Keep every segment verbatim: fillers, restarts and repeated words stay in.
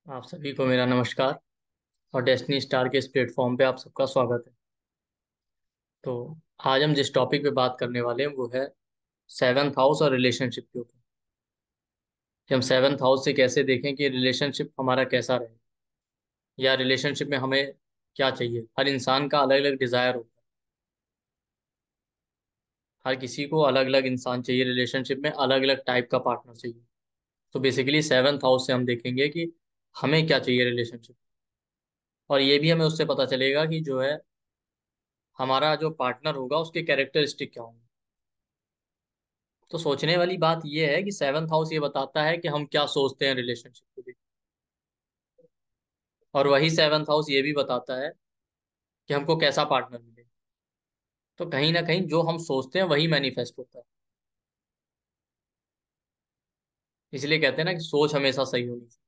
आप सभी को मेरा नमस्कार। और डेस्टिनी स्टार के इस प्लेटफॉर्म पे आप सबका स्वागत है। तो आज हम जिस टॉपिक पे बात करने वाले हैं वो है सेवन्थ हाउस और रिलेशनशिप के ऊपर, कि हम सेवन्थ हाउस से कैसे देखें कि रिलेशनशिप हमारा कैसा रहे, या रिलेशनशिप में हमें क्या चाहिए। हर इंसान का अलग अलग डिज़ायर होता है। हर किसी को अलग अलग इंसान चाहिए, रिलेशनशिप में अलग अलग टाइप का पार्टनर चाहिए। तो बेसिकली सेवन्थ हाउस से हम देखेंगे कि हमें क्या चाहिए रिलेशनशिप, और ये भी हमें उससे पता चलेगा कि जो है हमारा जो पार्टनर होगा उसके कैरेक्टरिस्टिक क्या होंगे। तो सोचने वाली बात यह है कि सेवन्थ हाउस ये बताता है कि हम क्या सोचते हैं रिलेशनशिप को लेकर, और वही सेवन्थ हाउस ये भी बताता है कि हमको कैसा पार्टनर मिले। तो कहीं ना कहीं जो हम सोचते हैं वही मैनिफेस्ट होता है। इसलिए कहते हैं ना कि सोच हमेशा सही होनी चाहिए।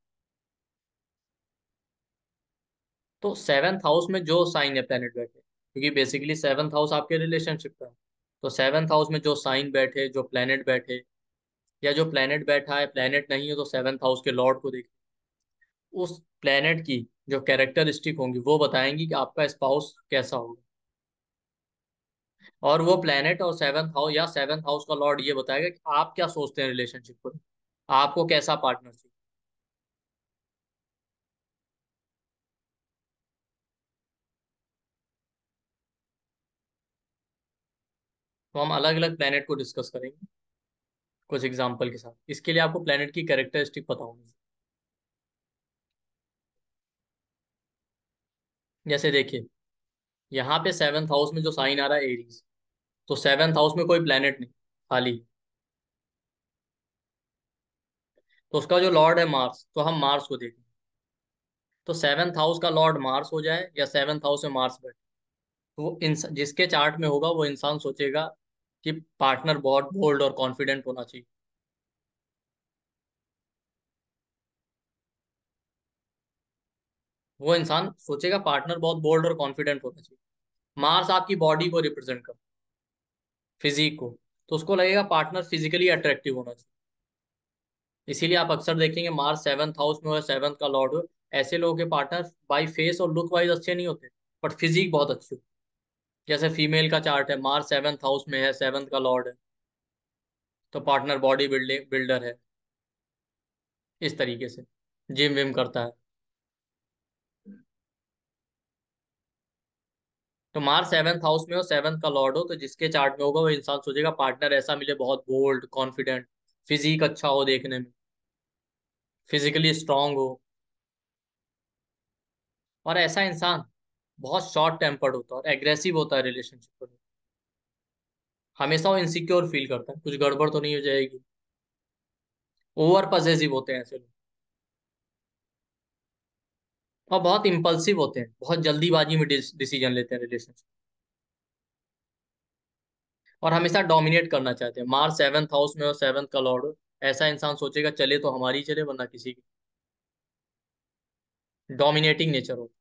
तो सेवन्थ हाउस में जो साइन है प्लेनेट बैठे, क्योंकि बेसिकली सेवन्थ हाउस आपके रिलेशनशिप का है। तो सेवन्थ हाउस में जो साइन बैठे, जो प्लेनेट बैठे, या जो प्लेनेट बैठा है प्लेनेट नहीं है तो सेवन्थ हाउस के लॉर्ड को देखें। उस प्लेनेट की जो कैरेक्टरिस्टिक होंगी वो बताएंगी कि आपका स्पाउस कैसा होगा। और वो प्लेनेट और सेवन्थ हाउस या सेवन्थ हाउस का लॉर्ड ये बताएगा कि आप क्या सोचते हैं रिलेशनशिप को, आपको कैसा पार्टनर चाहिए। तो हम अलग अलग प्लेनेट को डिस्कस करेंगे कुछ एग्जांपल के साथ। इसके लिए आपको प्लेनेट की कैरेक्टरिस्टिक पता होनी। जैसे देखिए, यहाँ पे सेवन्थ हाउस में जो साइन आ रहा है एरीज, तो सेवन्थ हाउस में कोई प्लेनेट नहीं, खाली। तो उसका जो लॉर्ड है मार्स, तो हम मार्स को देखें। तो सेवन्थ हाउस का लॉर्ड मार्स हो जाए या सेवन्थ हाउस में मार्स बैठे, तो वो इंस जिसके चार्ट में होगा वो इंसान सोचेगा कि पार्टनर बहुत बोल्ड और कॉन्फिडेंट होना चाहिए। वो इंसान सोचेगा पार्टनर बहुत बोल्ड और कॉन्फिडेंट होना चाहिए। मार्स आपकी बॉडी को रिप्रेजेंट करता है, फिजिक को। तो उसको लगेगा पार्टनर फिजिकली अट्रैक्टिव होना चाहिए। इसीलिए आप अक्सर देखेंगे मार्स सेवन्थ हाउस में हो, सेवन्थ का लॉर्ड हो, ऐसे लोगों के पार्टनर बाई फेस और लुक वाइज अच्छे नहीं होते, बट फिजिक बहुत अच्छी होती है। जैसे फीमेल का चार्ट है, मार्स सेवन्थ हाउस में है, सेवन्थ का लॉर्ड है, तो पार्टनर बॉडी बिल्डिंग बिल्डर है, इस तरीके से जिम विम करता है। तो मार्स सेवन्थ हाउस में हो, सेवन्थ का लॉर्ड हो, तो जिसके चार्ट में होगा वो इंसान सोचेगा पार्टनर ऐसा मिले बहुत बोल्ड कॉन्फिडेंट, फिजिक अच्छा हो देखने में, फिजिकली स्ट्रांग हो। और ऐसा इंसान बहुत शॉर्ट टेम्पर्ड होता है और एग्रेसिव होता है रिलेशनशिप में। हमेशा वो इनसिक्योर फील करता है कुछ गड़बड़ तो नहीं हो जाएगी। ओवर पजेसिव होते हैं ऐसे लोग। और बहुत इंपल्सिव होते हैं, बहुत जल्दीबाजी में डिसीजन लेते हैं रिलेशनशिप। और हमेशा डोमिनेट करना चाहते हैं। मार्स सेवन्थ हाउस में और सेवन्थ का लॉर्ड हो, ऐसा इंसान सोचेगा चले तो हमारी चले वरना किसी की। डोमिनेटिंग नेचर हो।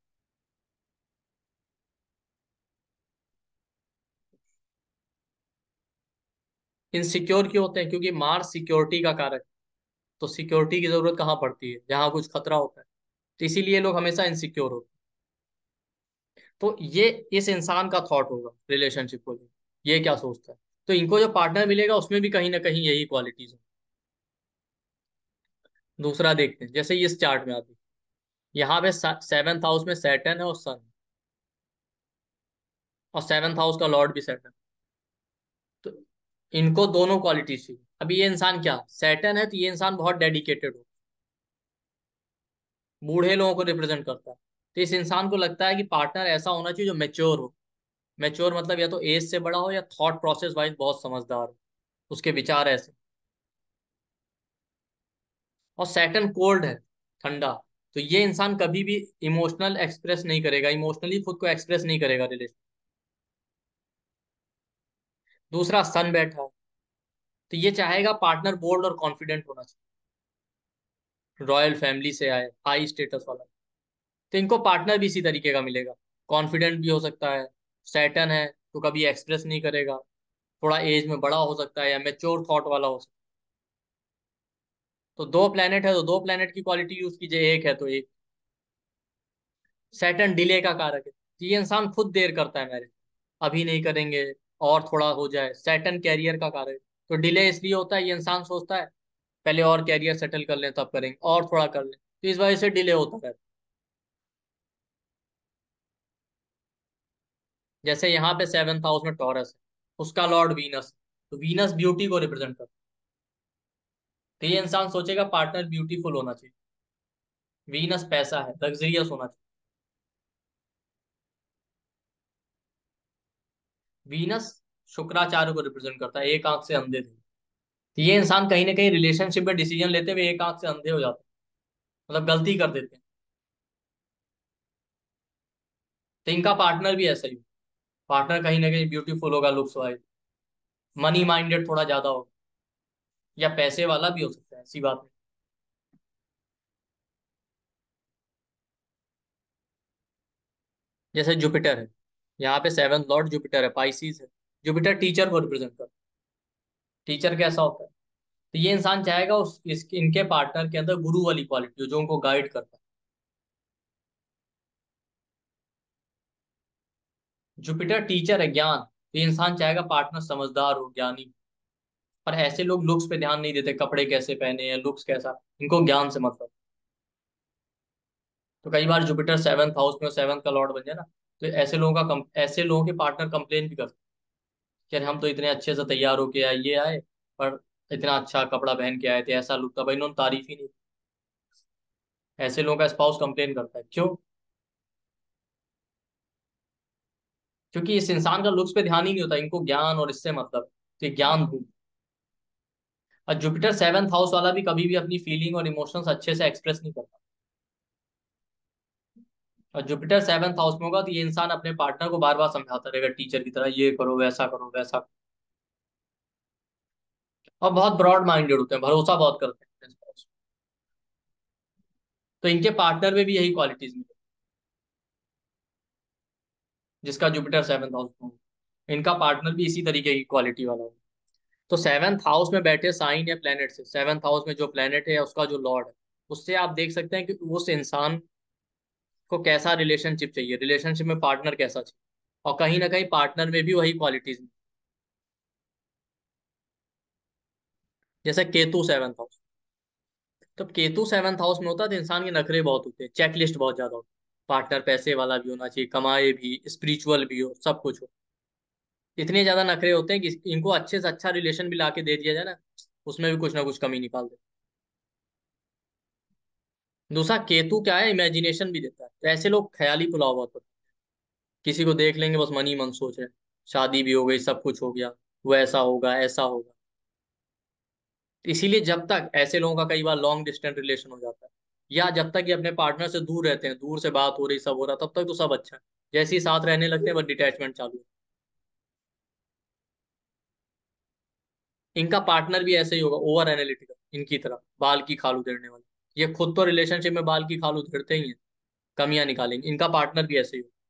इनसिक्योर क्यों होते हैं? क्योंकि मार्स सिक्योरिटी का कारक है। तो सिक्योरिटी की जरूरत कहाँ पड़ती है? जहां कुछ खतरा होता है। तो इसीलिए लोग हमेशा इनसिक्योर होते हैं। तो ये इस इंसान का थॉट होगा रिलेशनशिप को लेकर, ये क्या सोचता है। तो इनको जो पार्टनर मिलेगा उसमें भी कहीं ना कहीं यही क्वालिटीज हो। दूसरा देखते हैं, जैसे इस चार्ट में आती है, यहाँ पे सेवन्थ हाउस में सैटर्न है और सन, और सेवन्थ हाउस का लॉर्ड भी सैटर्न। तो इनको दोनों क्वालिटी चाहिए। अभी ये इंसान क्या, सैटर्न है तो ये इंसान बहुत डेडिकेटेड हो, बूढ़े लोगों को रिप्रेजेंट करता है। तो इस इंसान को लगता है कि पार्टनर ऐसा होना चाहिए जो मेच्योर हो। मेच्योर मतलब या तो एज से बड़ा हो या थॉट प्रोसेस वाइज बहुत समझदार हो, उसके विचार ऐसे। और सैटर्न कोल्ड है, ठंडा। तो ये इंसान कभी भी इमोशनल एक्सप्रेस नहीं करेगा, इमोशनली खुद को एक्सप्रेस नहीं करेगा रिलेशन। दूसरा सन बैठा है, तो ये चाहेगा पार्टनर बोल्ड और कॉन्फिडेंट होना चाहिए, रॉयल फैमिली से आए, हाई स्टेटस वाला। तो इनको पार्टनर भी इसी तरीके का मिलेगा, कॉन्फिडेंट भी हो सकता है। सैटर्न है तो कभी एक्सप्रेस नहीं करेगा, थोड़ा एज में बड़ा हो सकता है या मेच्योर थॉट वाला हो सकता है। तो दो प्लेनेट है तो दो प्लेनेट की क्वालिटी यूज कीजिए, एक है तो एक। सैटर्न डिले का कारक है, तो ये इंसान खुद देर करता है मैरिज, अभी नहीं करेंगे और थोड़ा हो जाए। सैटर्न कैरियर का कारक है, तो डिले इसलिए होता है, ये इंसान सोचता है पहले और कैरियर सेटल कर लें तब करेंगे, और थोड़ा कर लें, तो इस वजह से डिले होता रहता है। जैसे यहाँ पे सेवन्थ हाउस में टॉरस है, उसका लॉर्ड वीनस, तो वीनस ब्यूटी को रिप्रेजेंट करता है, तो ये इंसान सोचेगा पार्टनर ब्यूटीफुल होना चाहिए। वीनस पैसा है, लग्जरियस होना चाहिए। वीनस शुक्राचार्य को रिप्रेजेंट करता है, एक आंख से अंधे थे, तो ये इंसान कहीं ना कहीं रिलेशनशिप में डिसीजन लेते हुए एक आंख से अंधे हो जाते हैं, मतलब गलती कर देते हैं। तो इनका पार्टनर भी ऐसा ही हो, पार्टनर कहीं ना कहीं ब्यूटीफुल होगा, लुक्स वाइज, मनी माइंडेड थोड़ा ज्यादा होगा, या पैसे वाला भी हो सकता है, ऐसी बात नहीं। जैसे जुपिटर है, यहाँ पे सेवंथ लॉर्ड जुपिटर है, पाइसिस है। जुपिटर टीचर को रिप्रेजेंट करता है। टीचर कैसा होता है, तो ये इंसान चाहेगा उस इस इनके पार्टनर के अंदर गुरु वाली क्वालिटी हो, जो उनको गाइड करता है। जुपिटर टीचर है, ज्ञान, तो ये इंसान चाहेगा पार्टनर समझदार हो, ज्ञानी हो। पर ऐसे लोग लुक्स पे ध्यान नहीं देते, कपड़े कैसे पहने हैं, लुक्स कैसा, इनको ज्ञान से मतलब। तो कई बार जुपिटर सेवंथ हाउस में, सेवंथ का लॉर्ड बन जाए ना, तो ऐसे लोगों का कम, ऐसे लोगों के पार्टनर कंप्लेन भी करते हैं कि अरे हम तो इतने अच्छे से तैयार होके आए, ये आए, पर इतना अच्छा कपड़ा पहन के आए थे, ऐसा लुक था भाई, इन्होंने तारीफ ही नहीं। ऐसे लोगों का स्पाउस कंप्लेन करता है, क्यों? क्योंकि इस इंसान का लुक्स पे ध्यान ही नहीं होता, इनको ज्ञान और इससे मतलब, तो ये ज्ञान भूल। और जुपिटर सेवंथ हाउस वाला भी कभी भी अपनी फीलिंग और इमोशंस अच्छे से एक्सप्रेस नहीं करता। और जुपिटर सेवंथ हाउस में होगा तो ये इंसान अपने पार्टनर को बार बार समझाता रहेगा टीचर की तरह, ये करो, वैसा करो, वैसा करो। और बहुत ब्रॉड माइंडेड होते हैं, भरोसा बहुत करते हैं अपने spouse पे। तो इनके पार्टनर में भी यही क्वालिटीज मिले, जिसका जुपिटर सेवंथ हाउस में हो, इनका पार्टनर भी इसी तरीके की क्वालिटी वाला हो। तो सेवंथ हाउस में बैठे साइन या प्लेनेट से, सेवंथ हाउस में जो प्लेनेट है उसका जो लॉर्ड है, उससे आप देख सकते हैं कि उस इंसान को कैसा रिलेशनशिप चाहिए, रिलेशनशिप में पार्टनर कैसा चाहिए, और कहीं ना कहीं पार्टनर में भी वही क्वालिटीज। जैसे केतु सेवंथ हाउस, तो केतु सेवंथ हाउस में होता है तो इंसान के नखरे बहुत होते हैं, चेकलिस्ट बहुत ज्यादा होती है, पार्टनर पैसे वाला भी होना चाहिए, कमाए भी, स्पिरिचुअल भी हो, सब कुछ हो। इतने ज्यादा नखरे होते हैं कि इनको अच्छे से अच्छा रिलेशन भी ला के दे दिया जाए ना, उसमें भी कुछ ना कुछ कमी निकाल दे। दूसरा केतु क्या है, इमेजिनेशन भी देता है, तो ऐसे लोग ख्याली पुलाव बहुत होते हैं, किसी को देख लेंगे बस मन ही मन सोच रहे हैं, शादी भी हो गई, सब कुछ हो गया, वो ऐसा होगा, ऐसा होगा। इसीलिए जब तक ऐसे लोगों का कई बार लॉन्ग डिस्टेंस रिलेशन हो जाता है, या जब तक ये अपने पार्टनर से दूर रहते हैं, दूर से बात हो रही, सब हो रहा, तब तक तो सब अच्छा है। जैसे ही साथ रहने लगते हैं बस डिटैचमेंट चालू है। इनका पार्टनर भी ऐसे ही होगा, ओवर एनालिटिकल, इनकी तरह बाल की खाल उधेड़ने वाला। ये खुद तो रिलेशनशिप में बाल की खाल उधेड़ते ही हैं, कमियां निकालेंगे, इनका पार्टनर भी ऐसे ही होगा।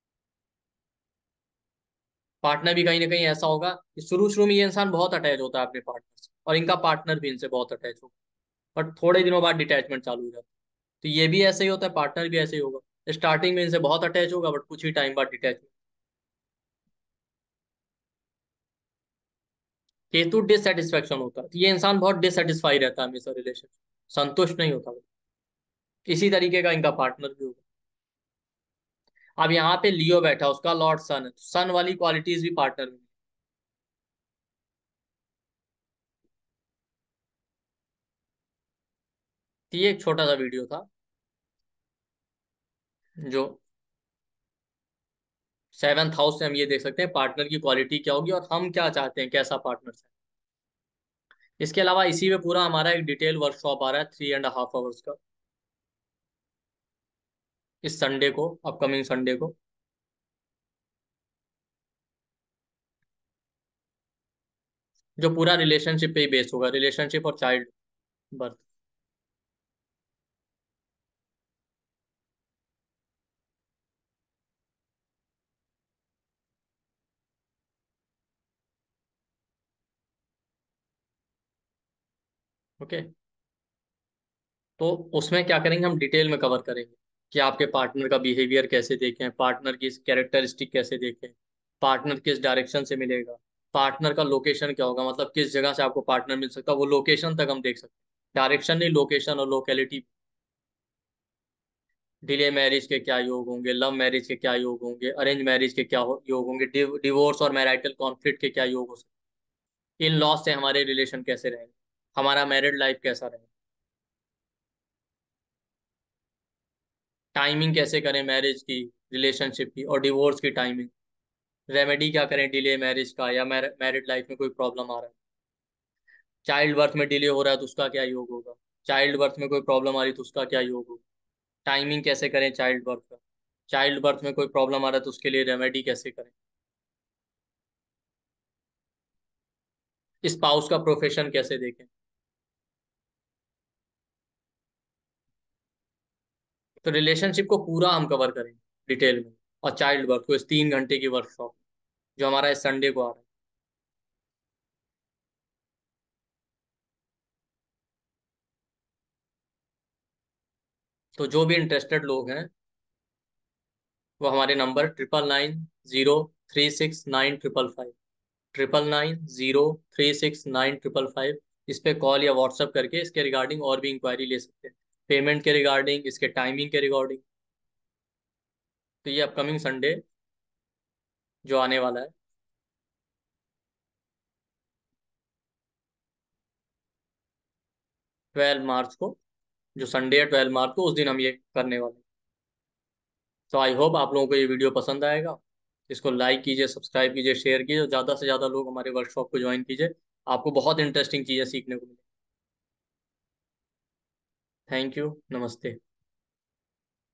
पार्टनर भी कहीं ना कहीं ऐसा होगा कि शुरू शुरू में ये इंसान बहुत अटैच होता है अपने पार्टनर से, और इनका पार्टनर भी इनसे बहुत अटैच होगा, बट थोड़े दिनों बाद डिटैचमेंट चालू हो जाता है। तो ये भी ऐसे ही होता है, पार्टनर भी ऐसे ही होगा, स्टार्टिंग में इनसे बहुत अटैच होगा, बट कुछ ही टाइम बाद डिटैचमेंट। केतु डिससेटिस्फेक्शन होता है, तो ये इंसान बहुत डिससेटिस्फाई रहता है हमेशा रिलेशन, संतुष्ट नहीं होता वो। इसी तरीके का इनका पार्टनर भी होगा। अब यहाँ पे लियो बैठा, उसका लॉर्ड सन है, सन वाली क्वालिटीज भी पार्टनर में। तो ये एक छोटा सा वीडियो था, जो सेवंथ हाउस से हम ये देख सकते हैं पार्टनर की क्वालिटी क्या होगी, और हम क्या चाहते हैं, कैसा पार्टनर है। इसके अलावा इसी में पूरा हमारा एक डिटेल वर्कशॉप आ रहा है, थ्री एंड हाफ आवर्स का, इस संडे को, अपकमिंग संडे को, जो पूरा रिलेशनशिप पे ही बेस्ड होगा, रिलेशनशिप और चाइल्ड बर्थ। ओके। तो उसमें क्या करेंगे, हम डिटेल में कवर करेंगे कि आपके पार्टनर का बिहेवियर कैसे देखें, पार्टनर की कैरेक्टरिस्टिक कैसे देखें, पार्टनर किस डायरेक्शन से मिलेगा, पार्टनर का लोकेशन क्या होगा, मतलब किस जगह से आपको पार्टनर मिल सकता है, वो लोकेशन तक हम देख सकते हैं। डायरेक्शन नहीं, लोकेशन और लोकेलिटी। डिले मैरिज के क्या योग होंगे, लव मैरिज के क्या योग होंगे, अरेंज मैरिज के क्या हो, योग होंगे, डिवोर्स और मैरिटल कॉन्फ्लिक्ट के क्या योग हो सकते हैं, इन लॉस से हमारे रिलेशन कैसे रहेंगे, हमारा मैरिड लाइफ कैसा रहेगा, टाइमिंग कैसे करें मैरिज की, रिलेशनशिप की और डिवोर्स की टाइमिंग, रेमेडी क्या करें डिले मैरिज का या मैरिड लाइफ में कोई प्रॉब्लम आ रहा है, चाइल्ड बर्थ में डिले हो रहा है तो उसका क्या योग होगा, चाइल्ड बर्थ में कोई प्रॉब्लम आ रही है तो उसका क्या योग होगा, टाइमिंग कैसे करें चाइल्ड बर्थ का, चाइल्ड बर्थ में कोई प्रॉब्लम आ रहा है तो उसके लिए रेमेडी कैसे करें, स्पाउस का प्रोफेशन कैसे देखें। तो रिलेशनशिप को पूरा हम कवर करेंगे डिटेल में, और चाइल्ड बर्थ को इस तीन घंटे की वर्कशॉप जो हमारा इस संडे को आ रहा है। तो जो भी इंटरेस्टेड लोग हैं वो हमारे number triple nine zero three six nine triple five, triple nine zero three six nine triple five, इस पे कॉल या व्हाट्सअप करके इसके रिगार्डिंग और भी इंक्वायरी ले सकते हैं, पेमेंट के रिगार्डिंग, इसके टाइमिंग के रिगार्डिंग। तो ये अपकमिंग संडे जो आने वाला है ट्वेल्व मार्च को, जो संडे है ट्वेल्व मार्च को, उस दिन हम ये करने वाले हैं। तो आई होप आप लोगों को ये वीडियो पसंद आएगा। इसको लाइक कीजिए, सब्सक्राइब कीजिए, शेयर कीजिए और ज़्यादा से ज़्यादा लोग हमारे वर्कशॉप को ज्वाइन कीजिए। आपको बहुत इंटरेस्टिंग चीज़ें सीखने को मिलेंगी। थैंक यू, नमस्ते।